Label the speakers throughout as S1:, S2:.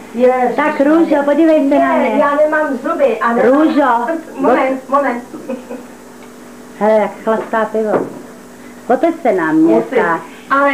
S1: Ježiš.
S2: Tak Růžo, podívej se na mě.
S1: Já nemám zuby. A nemám...
S2: Růžo.
S1: Moment.
S2: Hele, jak chlastá pivo. Pojď se na mě, tak.
S1: Ale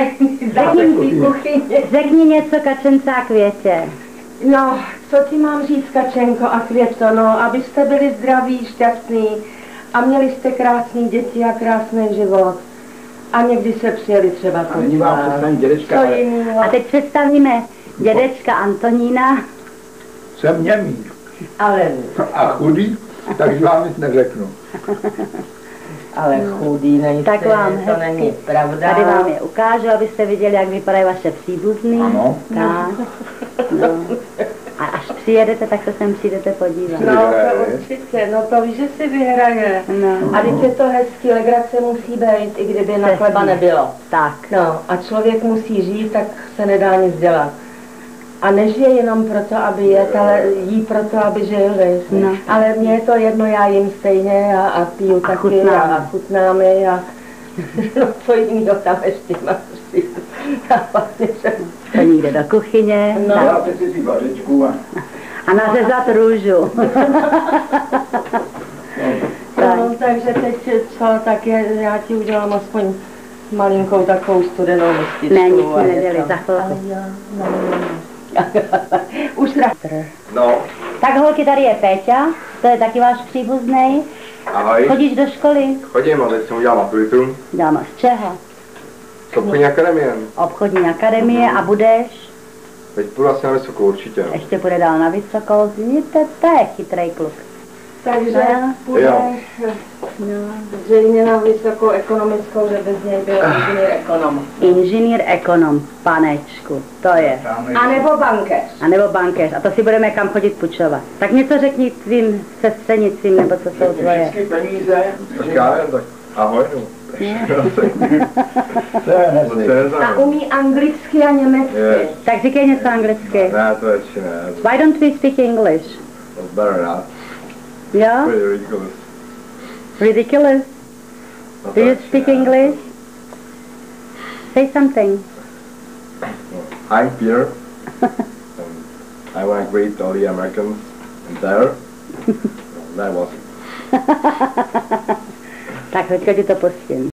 S2: Řekni něco Kačence a Květě.
S1: No, co ti mám říct, Kačenko a Květo, no, abyste byli zdraví, šťastní a měli jste krásný děti a krásný život. A někdy se přijeli třeba
S3: to. A nyní vám představím dědečka.
S2: A teď představíme dědečka Antonína.
S3: Jsem němý.
S1: Ale...
S3: A chudý, takže vám nic neřeknu.
S1: Ale chudý nejste,
S2: tak vám
S1: to
S2: hezky.
S1: Není pravda.
S2: Tady vám je ukážu, abyste viděli, jak vypadají vaše příbuzný.
S3: Ano.
S2: Tak. No. A až přijedete, tak se sem přijdete podívat.
S1: No, to určitě, no to víš, že si vyhraje.
S2: No.
S1: A teď je to hezký, legrace musí být, i kdyby na chleba nebylo.
S2: Tak.
S1: No, a člověk musí žít, tak se nedá nic dělat. A nežije jenom proto, aby jet, ale jí proto, aby žil, víš.
S2: No.
S1: Ale mně je to jedno, já jim stejně a piju taky a chutnáme a no co jinýho tam ještě máš říct.
S2: To jde do kuchyně.
S3: No. Já si vařečku
S2: a nařezat růžu.
S1: No, takže teď co, tak já ti udělám aspoň malinkou takovou studenou mističku.
S2: Ne, nic mi neděli, za chvilku.
S1: Už
S3: no.
S2: Tak holky, tady je Péťa, to je taky váš příbuznej.
S4: Ahoj.
S2: Chodíš do školy?
S4: Chodím, a teď jsem udělal maturitu.
S2: Děláme z čeho?
S4: Z obchodní akademie.
S2: Obchodní akademie a budeš?
S4: Teď půjdu asi na vysokou určitě.
S2: Ještě půjde dál na vysokou, to je chytrý kluk.
S1: Takže půjdeš zřejmě na vysokou ekonomickou, že bez něj byl inženýr ekonom.
S2: Inženýr ekonom, panečku, to je.
S1: A nebo bankéř.
S2: A nebo bankéř, a to si budeme kam chodit půjčovat. Tak něco řekni tvým sestřenicím, nebo co jsou tvoje.
S3: Všechny peníze.
S4: Tak já jen, tak ahoj.
S1: A umí anglicky a německy.
S4: Yes.
S2: Tak říkej něco anglicky.
S4: Ne, to ještě ne.
S2: Why don't we speak English?
S4: That's better not.
S2: Yeah?
S4: Pretty ridiculous.
S2: Ridiculous?
S4: No,
S2: Do you speak English? Say something.
S4: I'm Peter. I want to greet all the Americans in there. That was it.
S2: Tak teďka ti to pustím.